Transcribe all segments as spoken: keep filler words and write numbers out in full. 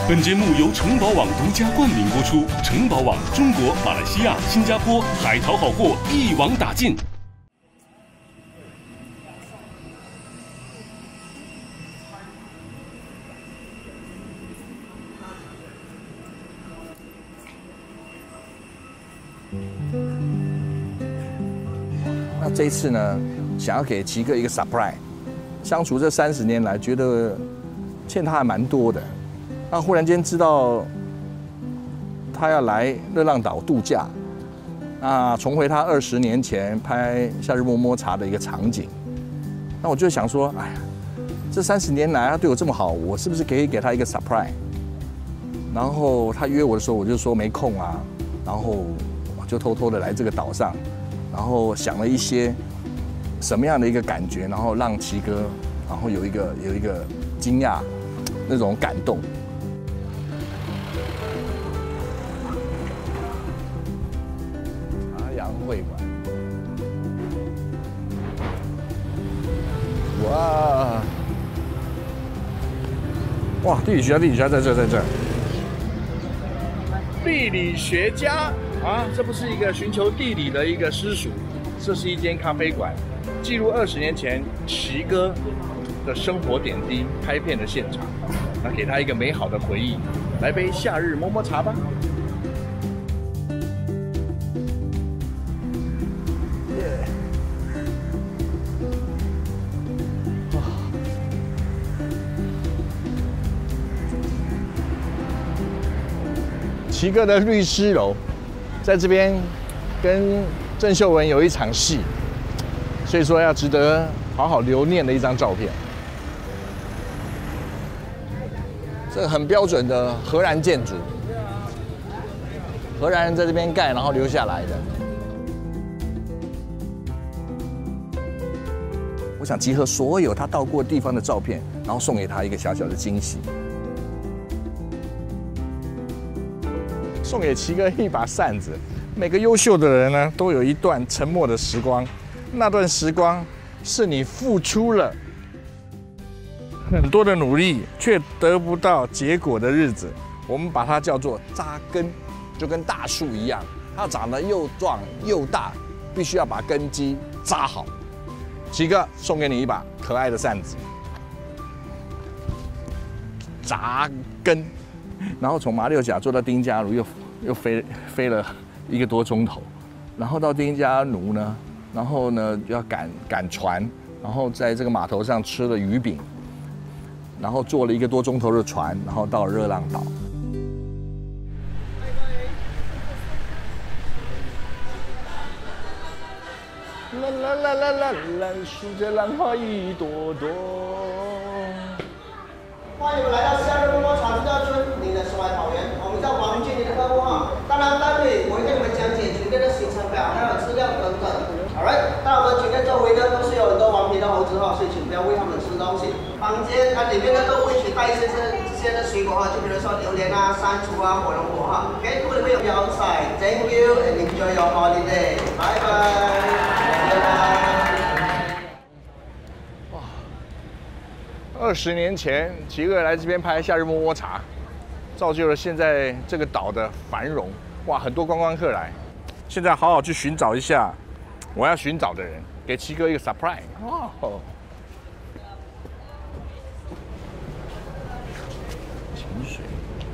本节目由城堡网独家冠名播出，城堡网中国、马来西亚、新加坡海淘好货一网打尽。 那这一次呢，想要给奇哥一个 surprise。相处这三十年来，觉得欠他还蛮多的。那忽然间知道他要来热浪岛度假，那重回他二十年前拍《夏日么么茶》的一个场景。那我就想说，哎呀，这三十年来他对我这么好，我是不是可以给他一个 surprise？ 然后他约我的时候，我就说没空啊。然后我就偷偷的来这个岛上，然后想了一些什么样的一个感觉，然后让奇哥，然后有一个有一个惊讶那种感动。华阳会馆，哇哇，地理学家，地理学家在这，在这。地理学家啊，这不是一个寻求地理的一个私塾，这是一间咖啡馆，记录二十年前奇哥的生活点滴拍片的现场，那给他一个美好的回忆。来杯夏日么么茶吧。耶！哇！奇哥的律师楼，在这边跟郑秀文有一场戏，所以说要值得好好留念的一张照片。这很标准的荷兰建筑，荷兰人在这边盖，然后留下来的。我想集合所有他到过地方的照片，然后送给他一个小小的惊喜。送给奇哥一把扇子。每个优秀的人呢，都有一段沉默的时光，那段时光是你付出了很多的努力，却得不到结果的日子。我们把它叫做扎根，就跟大树一样，它长得又壮又大，必须要把根基扎好。奇哥，送给你一把可爱的扇子，扎根。然后从马六甲坐到丁加奴，又又飞飞了一个多钟头，然后到丁加奴呢，然后呢就要赶赶船，然后在这个码头上吃了鱼饼，然后坐了一个多钟头的船，然后到热浪岛。啦啦啦啦啦啦，数着浪花一朵朵。 欢迎来到夏日么么茶度假村，您的世外桃源。我们叫王明俊，您的客户哈。当然，待会我会跟你们讲解全店的行程表，还有资料等等。Alright， 那我们全店周围呢都是有很多顽皮的猴子哈，所以请不要喂它们吃东西。房间啊里面呢都会取带一些这这些的水果哈，就比如说榴莲啊、山竹啊、火龙果哈。OK， 如果你们有要塞 ，Thank you and enjoy your holiday， 拜拜，拜拜。 二十年前，奇哥来这边拍《夏日么么茶》，造就了现在这个岛的繁荣。哇，很多观光客来。现在好好去寻找一下我要寻找的人，给奇哥一个 surprise。哦，清水。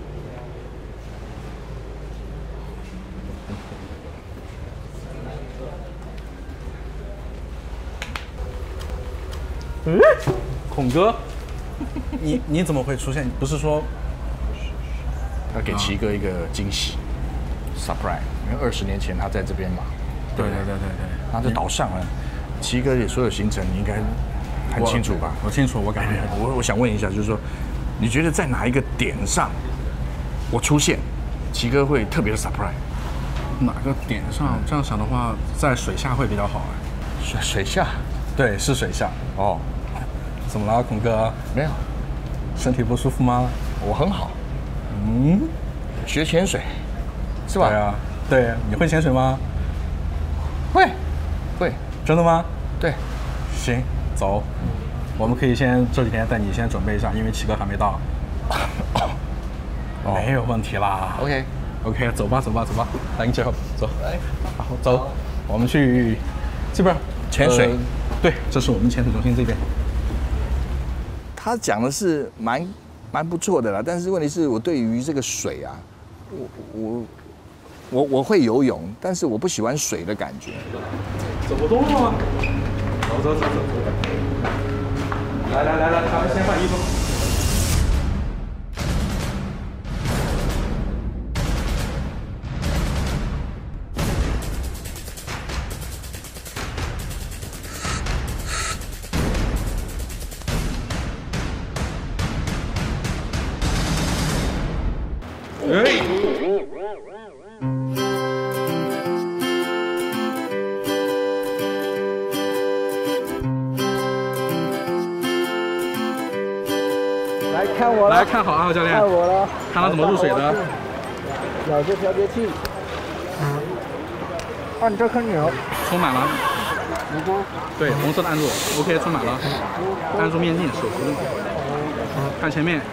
嗯，孔哥。你你怎么会出现？不是说要给奇哥一个惊喜 ，surprise， 因为二十年前他在这边嘛。 对对对对对。 他在岛上呢，奇哥的所有行程你应该很清楚吧？ 我, 我清楚，我感觉。 我我想问一下，就是说，你觉得在哪一个点上我出现，奇哥会特别的 surprise？ 哪个点上？这样想的话，在水下会比较好哎。 水水下？ 对，是水下。 哦。 怎么了，孔哥？ 没有， 身体不舒服吗？ 我很好。 嗯， 学潜水，是吧？ 对啊，对，你会潜水吗？ 会，会。 真的吗？ 对。 行，走，我们可以先这几天带你先准备一下，因为奇哥还没到。 没有问题啦。 OK， OK， 走吧，走吧，走吧，来，你走，走，来，好，走，我们去这边潜水。 呃对，这是我们潜水中心这边。 他讲的是蛮蛮不错的啦，但是问题是我对于这个水啊，我我我我会游泳，但是我不喜欢水的感觉。 走不动了吗？走走走走走。来来来来，咱们先换衣服。 哎， 来看我了， 来看好啊，教练， 看我了， 看他怎么入水的。 咬着调节器，按这颗钮， 充满了。对，红色的按住 ，OK， 充满了。按住面镜，手扶着。看前面。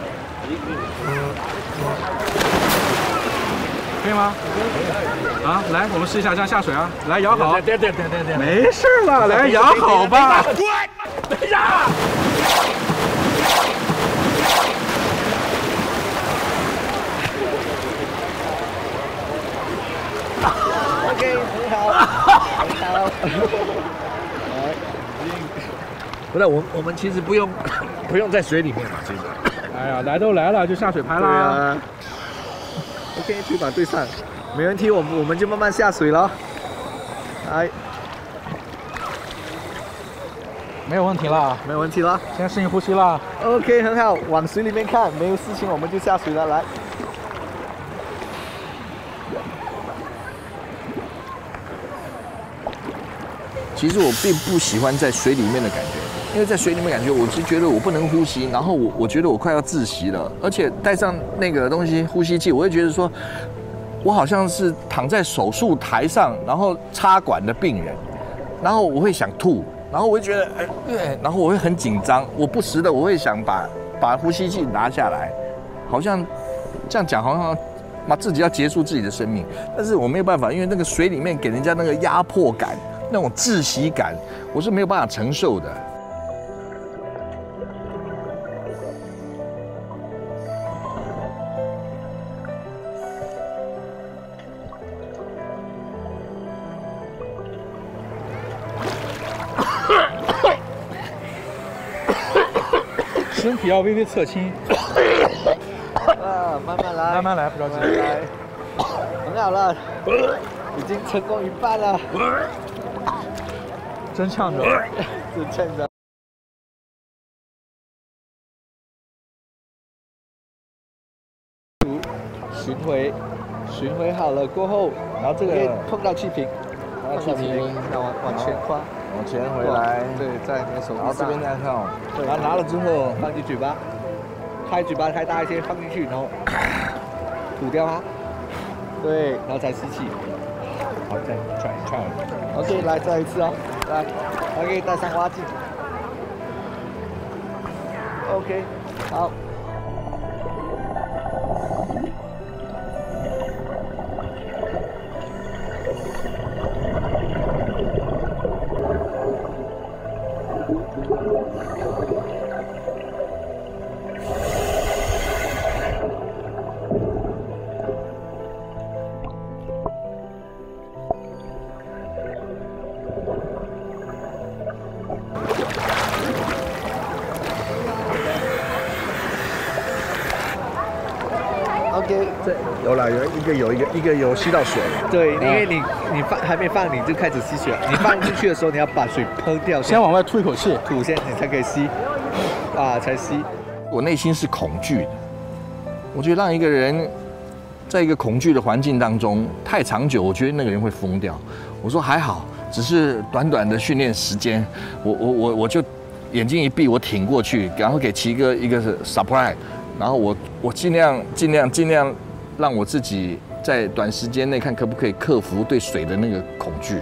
可以吗？啊，来，我们试一下这样下水啊！来，摇好。 对对对对对， 没事了，来摇好吧。 等一下。 OK， 很好，很好。不是我，我们其实不用不用在水里面嘛，其实。 哎呀，来都来了，就下水拍啦。 对啊。OK， 去把对上，没问题，我们我们就慢慢下水了。来， 没有问题啦， 没有问题了。 先适应呼吸啦。 OK， 很好，往水里面看，没有事情我们就下水了，来。 其实我并不喜欢在水里面的感觉，因为在水里面感觉，我是觉得我不能呼吸，然后我我觉得我快要窒息了，而且带上那个东西呼吸器，我会觉得说，我好像是躺在手术台上，然后插管的病人，然后我会想吐，然后我会觉得，哎，对，然后我会很紧张，我不时的我会想把把呼吸器拿下来，好像这样讲好像。 嘛，自己要结束自己的生命，但是我没有办法，因为那个水里面给人家那个压迫感、那种窒息感，我是没有办法承受的。 身体要微微侧倾。 啊，慢慢来， 慢慢来，不着急。 来，很好了，已经成功一半了， 真呛着， 真趁着。巡回，巡回好了过后， 然后这个碰到气瓶， 然后气瓶， 然后往往前跨， 往前回来， 对，在你的手臂上， 然后这边再看， 对， 然后拿了之后放进嘴巴，开嘴巴开大一些，放进去，然后吐掉它，对，然后再吸气。 好，再转一转。 OK， 来再一次哦，来 ，OK， 戴上蛙镜。OK， 好。OK， 这有了，有一个有一个一个有吸到水。 对，因为你你放还没放，你就开始吸水。你放进去的时候，你要把水喷掉， 先往外吐一口气， 吐先，你才可以吸，啊，才吸。 我内心是恐惧的，我觉得让一个人在一个恐惧的环境当中太长久，我觉得那个人会疯掉。我说还好，只是短短的训练时间，我我我我就眼睛一闭，我挺过去，然后给奇哥一个 surprise。然后我我尽量尽量尽量让我自己在短时间内看可不可以克服对水的那个恐惧。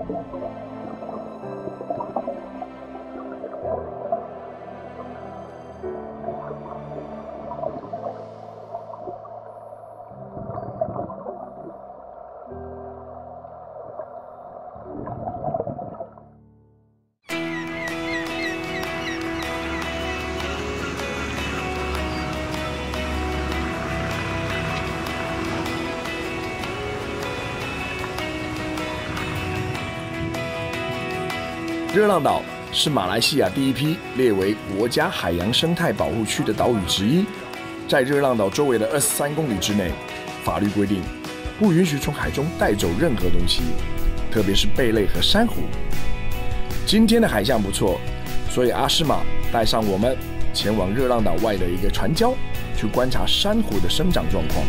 热浪岛是马来西亚第一批列为国家海洋生态保护区的岛屿之一。在热浪岛周围的二十三公里之内，法律规定不允许从海中带走任何东西，特别是贝类和珊瑚。今天的海象不错，所以阿诗玛带上我们前往热浪岛外的一个船礁，去观察珊瑚的生长状况。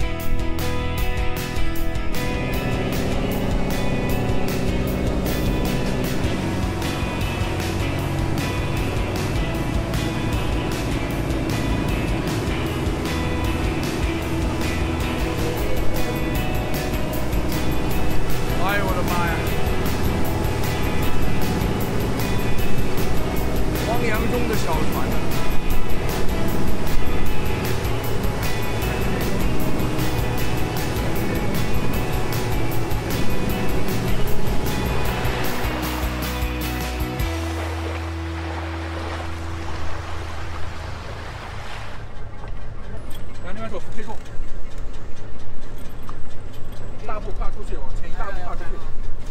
另外手扶配重，一大步跨出去，往前一大步跨出去。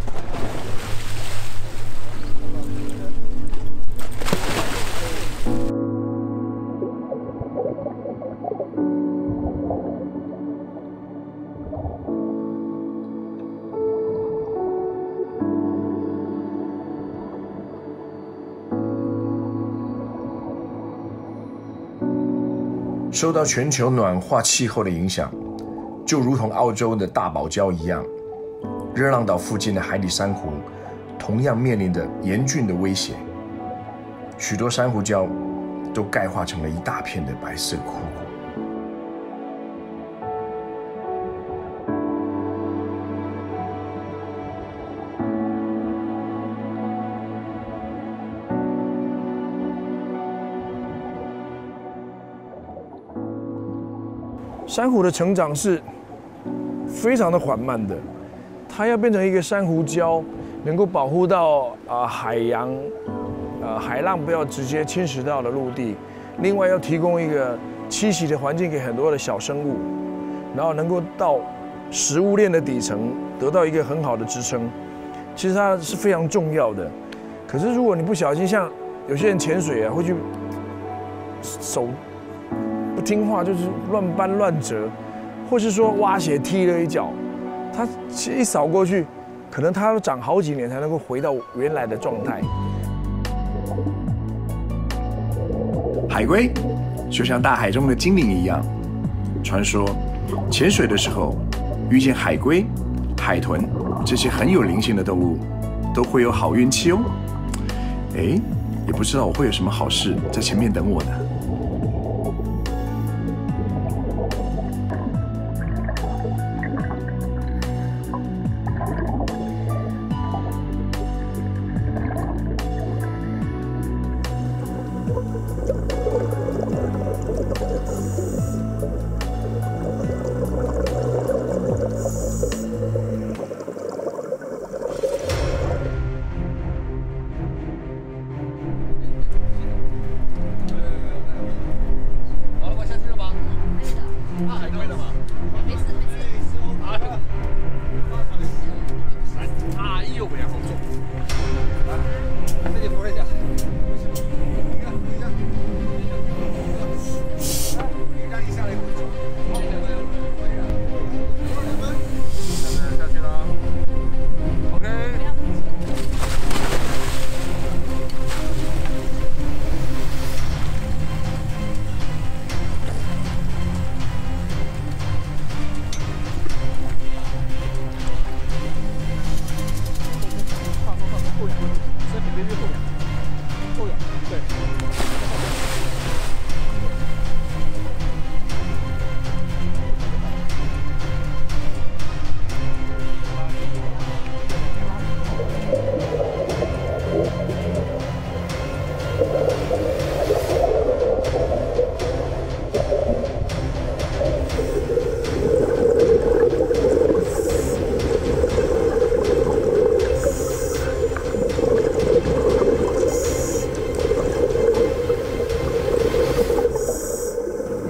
受到全球暖化气候的影响，就如同澳洲的大堡礁一样，热浪岛附近的海底珊瑚同样面临着严峻的威胁。许多珊瑚礁都钙化成了一大片的白色枯骨。 珊瑚的成长是非常的缓慢的，它要变成一个珊瑚礁，能够保护到啊、呃、海洋，呃海浪不要直接侵蚀到了陆地，另外要提供一个栖息的环境给很多的小生物，然后能够到食物链的底层得到一个很好的支撑，其实它是非常重要的。可是如果你不小心，像有些人潜水啊，会去手。不听话就是乱搬乱折，或是说蛙鞋踢了一脚，它一扫过去，可能它要长好几年才能够回到原来的状态。 海龟就像大海中的精灵一样，传说潜水的时候遇见海龟、海豚这些很有灵性的动物，都会有好运气哦。哎，也不知道我会有什么好事在前面等我呢。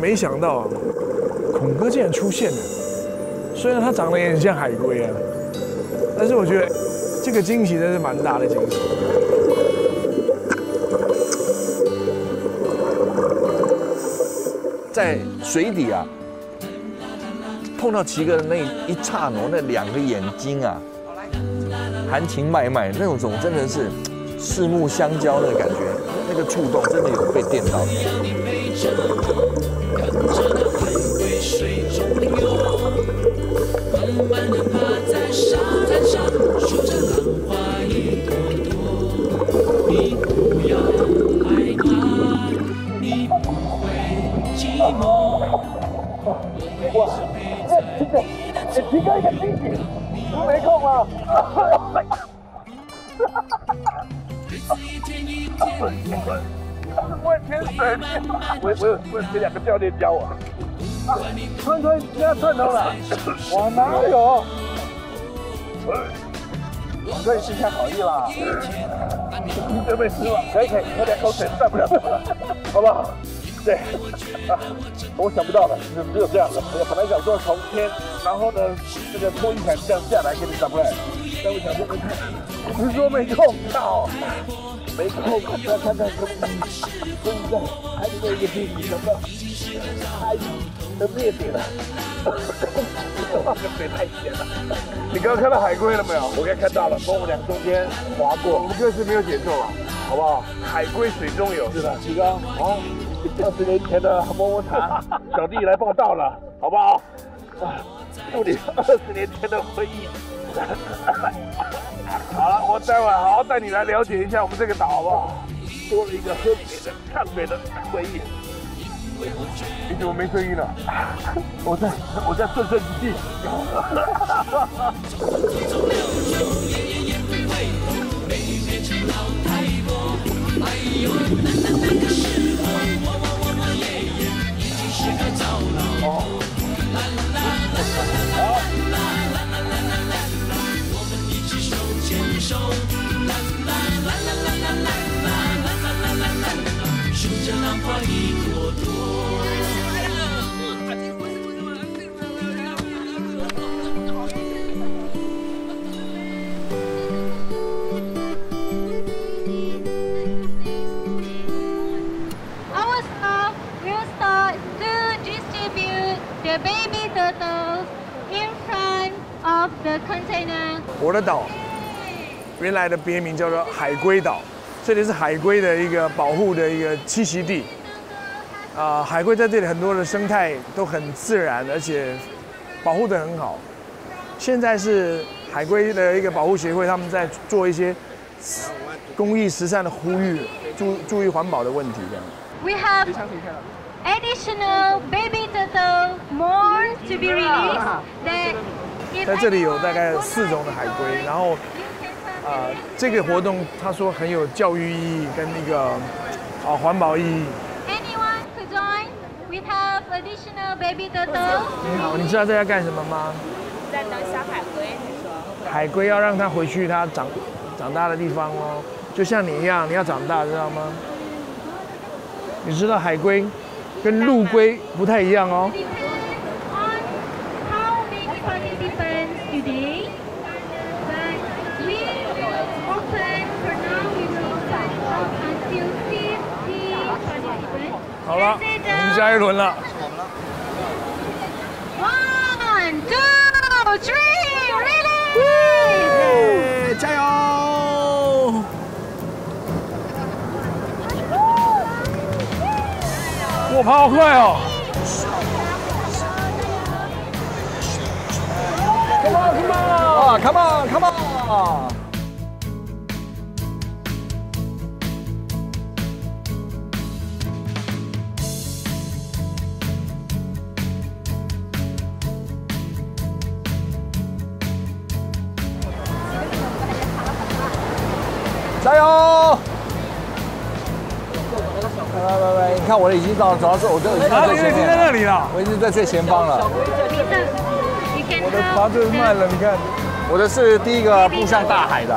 没想到孔哥竟然出现了。虽然他长得也很像海龟啊，但是我觉得这个惊喜真是蛮大的惊喜。 在水底啊，碰到齐哥的那一刹那，那两个眼睛啊，含情脉脉，那种真的是四目相交那个感觉，那个触动真的有被电到。 哇，这这这提哥一个惊喜，你没空吗？我天水，我我有我有这两个教练教我。川川现在窜头了，我哪有？可以试一下好意啦。你准备吃了？可以可以，喝点口水，散不了，好不好？对，啊，我想不到了，只只有这样的。我本来想说从天，然后呢，这个拖衣伞这样下来给你 surprise， 但我想说没空，不是说没空，靠，没空，要看看可不可以，所以在海里面一个地方想到海的灭顶了，哇，这水太咸了。你刚刚看到海龟了没有？我刚看到了，从我们俩中间划过。我们这次没有减重啊，好不好？海龟水中游，是的，齐哥，啊。二十年前的摸摸茶，小弟来报道了，好不好？啊，祝你二十年前的回忆。好了，我待会好好带你来了解一下我们这个岛，好不好？多了一个喝水的、看水的回忆。你怎么没声音了？我在，我在顺顺气。哦， Our staff will start to distribute the baby turtles in front of the container. 我的岛原来的别名叫做海龟岛，这里是海龟的一个保护的一个栖息地。啊、呃，海龟在这里很多的生态都很自然，而且保护得很好。现在是海龟的一个保护协会，他们在做一些公益慈善的呼吁，注注意环保的问题这样。 We have additional baby turtle more to be released. That if 在这里有大概四种的海龟，然后啊、呃，这个活动他说很有教育意义跟那个啊环保意义。 anyone to join, we have additional baby turtles. 你好，你知道这要干什么吗？ 在当小海龟，你说？ 海龟要让它回去它长长大的地方哦，就像你一样，你要长大，知道吗？你知道海龟跟陆龟不太一样哦。 Depends on how many participants today, but we will open for now. We will start until fifty participants. 好了，我们下一轮了。 One, two, three, release! 加油！我跑好快哦 ！Come on, come on! 啊 ，Come on, come on! 加油！来来来来，你看我已经到走到这，我就已经在最前已经在面了， 那里了。 我已经在最前方了。 You can 我的爬最慢了，你看。 我的是第一个步向大海的。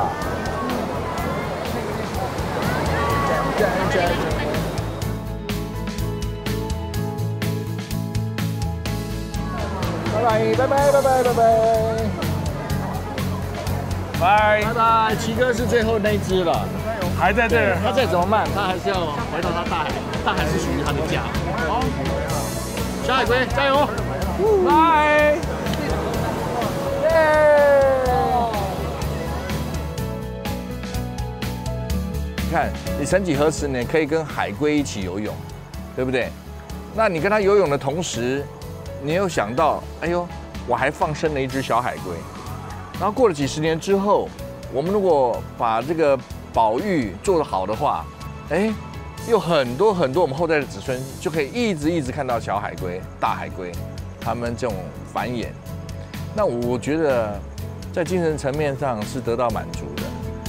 拜拜拜拜拜拜拜拜。 拜拜拜，奇哥是最后那一只了， 还在这儿。 他再怎么慢，他还是要回到他大海，大海是属于他的家。好，小海龟加油！ 拜。 耶！你看，你曾几何时呢，可以跟海龟一起游泳，对不对？那你跟他游泳的同时，你又想到，哎呦，我还放生了一只小海龟。然后过了几十年之后，我们如果把这个保育做得好的话，哎，有很多很多我们后代的子孙就可以一直一直看到小海龟、大海龟，它们这种繁衍。那我觉得，在精神层面上是得到满足的。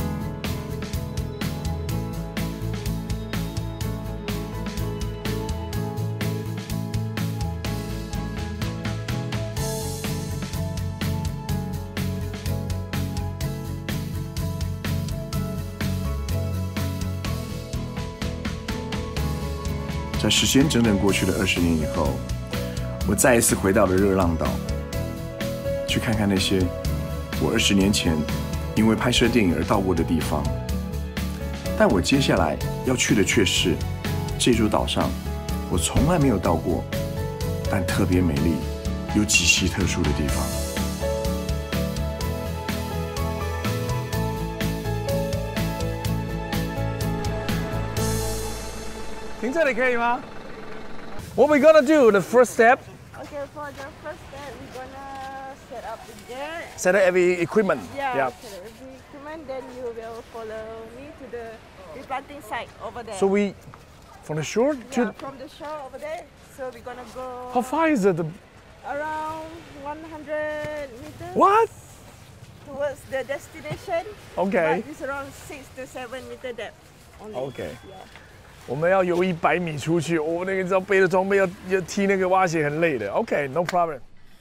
在时间整整过去了二十年以后，我再一次回到了热浪岛，去看看那些我二十年前因为拍摄电影而到过的地方。但我接下来要去的却是这座岛上我从来没有到过，但特别美丽又极其特殊的地方。 停这里可以吗 ？What we gonna do? The first step. Okay, for the first step, we're gonna set up the jet. Set up every equipment. Yeah, Yeah. set up the equipment. Then you will follow me to the replanting site over there. So we, from the shore to. Yeah, from the shore over there. So we're gonna go. How far is it? Around one hundred meters. What? Towards the destination. Okay. But it's around six to seven meter depth. Only. Okay. Yeah. 我们要游一百米出去，我、哦、那个知道背着装备要要踢那个蛙鞋很累的。OK，no、okay, problem。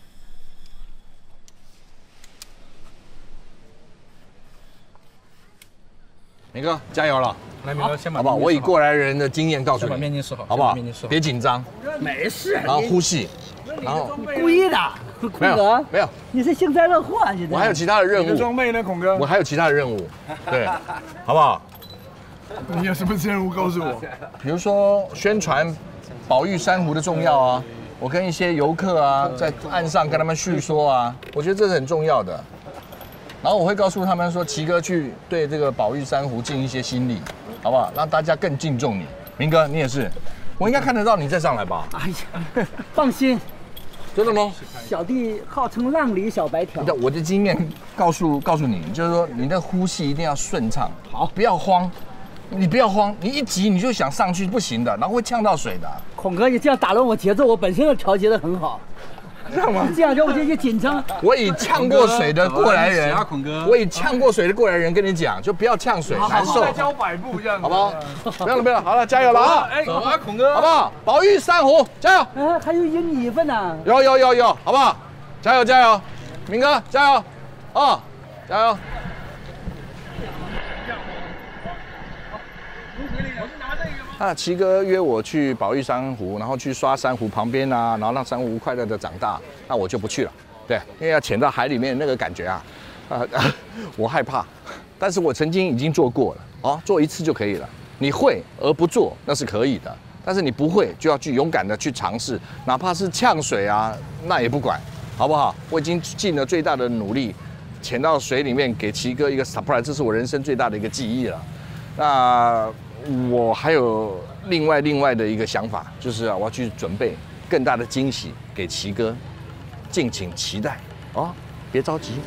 明哥加油了！ 来，明哥先把好不好？我以过来人的经验告诉你， 把面筋试好， 好不好？ 面筋试好， 别紧张， 没事。 然后呼气，然后故意的， 没有没有， 你是幸灾乐祸啊！现在我还有其他的任务。 你的装备呢，孔哥？ 我还有其他的任务，对，好不好？ 你有什么任务告诉我？ 比如说宣传保育珊瑚的重要啊，我跟一些游客啊在岸上跟他们叙说啊，我觉得这是很重要的。然后我会告诉他们说，奇哥去对这个保育珊瑚尽一些心力，好不好？让大家更敬重你。明哥，你也是，我应该看得到你再上来吧？ 哎呀，放心， 真的吗？ 小弟号称浪里小白条。 我的经验告诉告诉你，就是说你的呼吸一定要顺畅，好，不要慌。你不要慌，你一急你就想上去不行的，然后会呛到水的。 孔哥，你这样打乱我节奏，我本身就调节得很好。 这样吗？ 这样让我就紧张。 我以呛过水的过来人， 孔哥， 我以呛过水的过来人跟你讲，就不要呛水，难受。 再教百步这样子， 好不好？不要了，不要了，好了，加油了啊！ 哎，走啊，孔哥， 好不好？保育珊瑚，加油！ 哎，还有有你一份呢。 有有有有，好不好？加油加油，明哥加油，哦，加油！那奇哥约我去保育珊瑚，然后去刷珊瑚旁边啊，然后让珊瑚快乐的长大，那我就不去了。对，因为要潜到海里面那个感觉啊，啊、呃，我害怕。但是我曾经已经做过了，哦，做一次就可以了。你会而不做那是可以的，但是你不会就要去勇敢的去尝试，哪怕是呛水啊，那也不管，好不好？我已经尽了最大的努力，潜到水里面给奇哥一个 surprise， 这是我人生最大的一个记忆了。那我还有另外另外的一个想法，就是啊，我要去准备更大的惊喜给奇哥，敬请期待哦，别着急。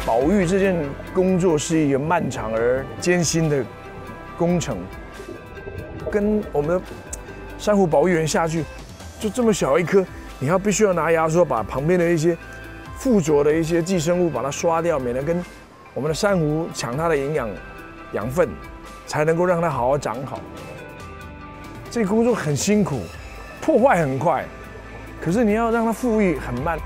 保育这件工作是一个漫长而艰辛的工程，跟我们的珊瑚保育员下去，就这么小一颗，你要必须要拿牙刷把旁边的一些附着的一些寄生物把它刷掉，免得跟我们的珊瑚抢它的营养养分，才能够让它好好长好。这个工作很辛苦，破坏很快，可是你要让它复育很慢。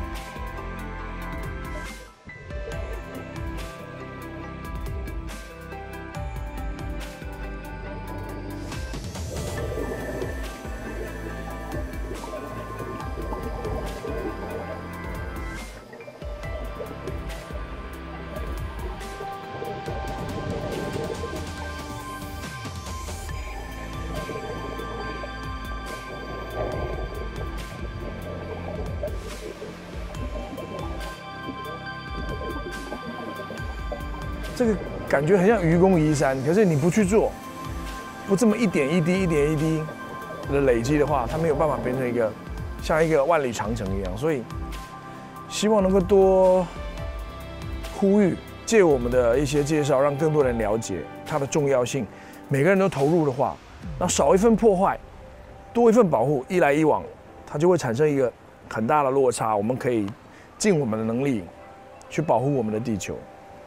这个感觉很像愚公移山，可是你不去做，不这么一点一滴、一点一滴的累积的话，它没有办法变成一个像一个万里长城一样。所以，希望能够多呼吁，借我们的一些介绍，让更多人了解它的重要性。每个人都投入的话，那少一份破坏，多一份保护，一来一往，它就会产生一个很大的落差。我们可以尽我们的能力去保护我们的地球。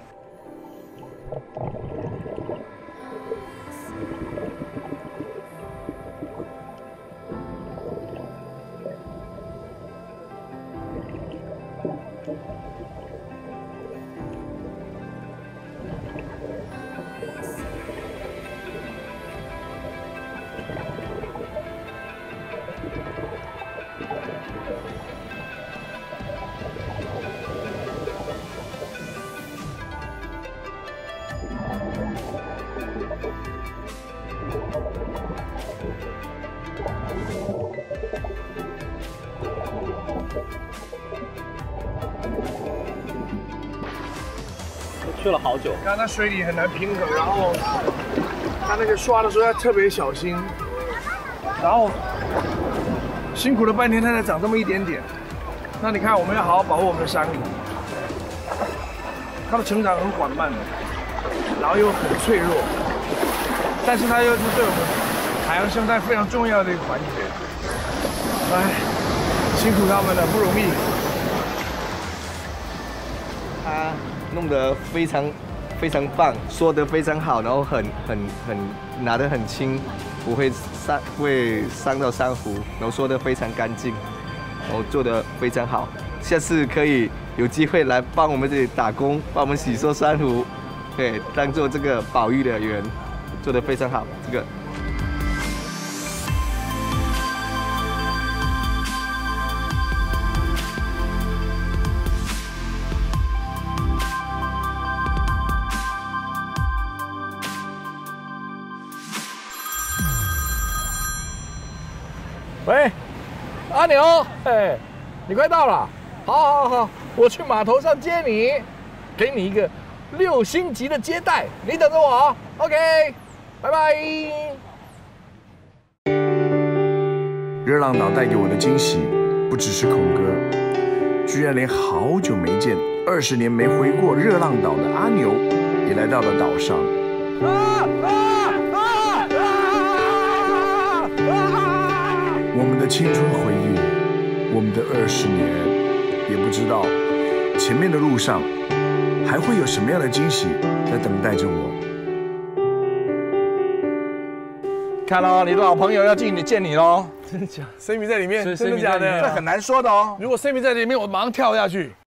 去了好久。 刚刚在水里很难平衡，然后他那个刷的时候要特别小心，然后辛苦了半天，它才长这么一点点。那你看，我们要好好保护我们的珊瑚，它的成长很缓慢的，然后又很脆弱，但是它又是对我们海洋生态非常重要的一个环节。来，辛苦他们了，不容易。 他弄得非常非常棒，说得非常好，然后很很很拿得很轻，不会伤不会伤到珊瑚，然后说得非常干净，然后做得非常好。下次可以有机会来帮我们这里打工，帮我们洗刷珊瑚，对，当做这个保育的员，做得非常好，这个。 喂，阿牛，哎，你快到了，好，好，好，我去码头上接你，给你一个六星级的接待，你等着我 ，OK， 拜拜。 热浪岛带给我的惊喜不只是孔哥，居然连好久没见、二十年没回过热浪岛的阿牛也来到了岛上。啊啊啊啊啊！我们的青春回忆，我们的二十年，也不知道前面的路上还会有什么样的惊喜在等待着我。 看哦，你的老朋友要进你见你喽！ 真的假的 ？Sammy 在里面， 是真的假的？ 这很难说的哦。 如果 Sammy 在里面，我马上跳下去。